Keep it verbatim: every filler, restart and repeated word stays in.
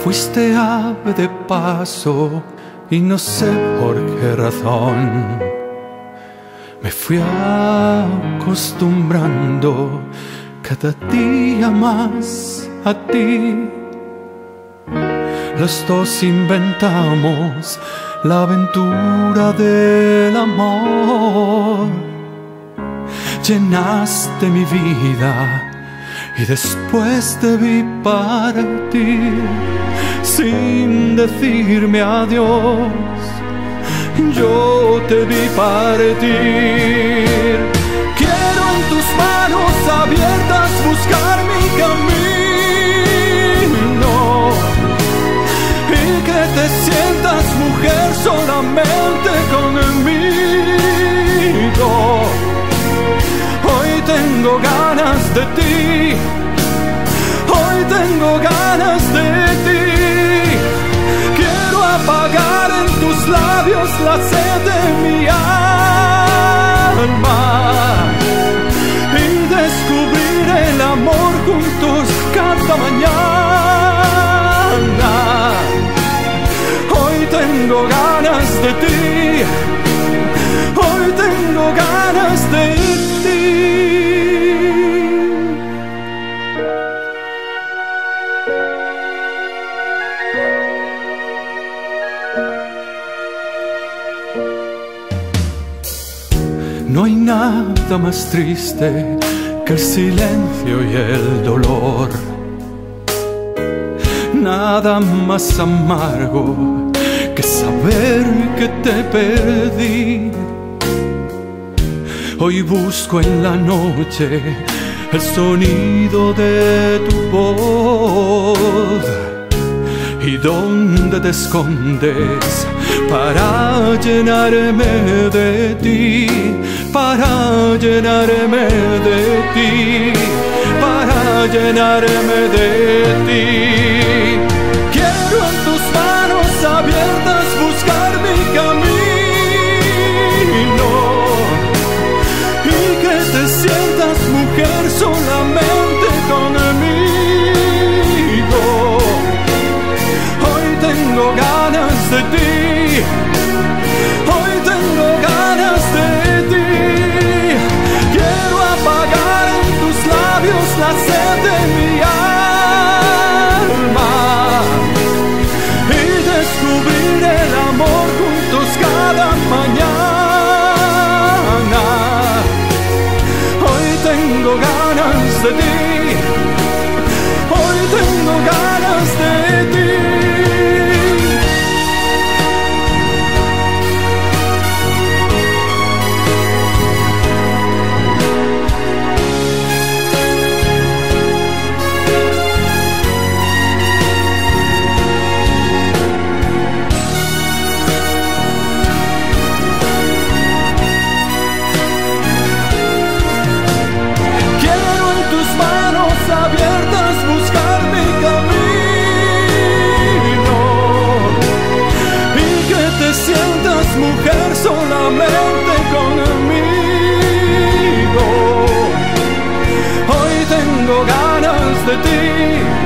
fuiste ave de paso y no sé por qué razón me fui acostumbrando cada día más a ti. Los dos inventamos la aventura del amor. Llenaste mi vida y después te vi partir sin decirme adiós. Yo te vi partir. Quiero en tus manos abiertas buscar mi camino y que te sientas mujer solamente conmigo. Hoy tengo ganas de ti, hoy tengo ganas de ti. Quiero apagar en tus labios la sed de mi alma y descubrir el amor juntos cada mañana. Hoy tengo ganas de ti, hoy tengo ganas de ti. No hay nada más triste que el silencio y el dolor, nada más amargo que saber que te perdí. Hoy busco en la noche el sonido de tu voz. ¿Y dónde te escondes para llenarme de ti? Para llenarme de ti, para llenarme de ti. Quiero en tus manos abiertas buscar mi camino y que te sientas mujer solamente conmigo. Hoy tengo ganas de ti, hoy tengo ganas de ti. La sed de mi alma y descubrir el amor juntos cada mañana. Hoy tengo ganas de ti, hoy tengo ganas de ti. Mujer solamente conmigo. Hoy tengo ganas de ti.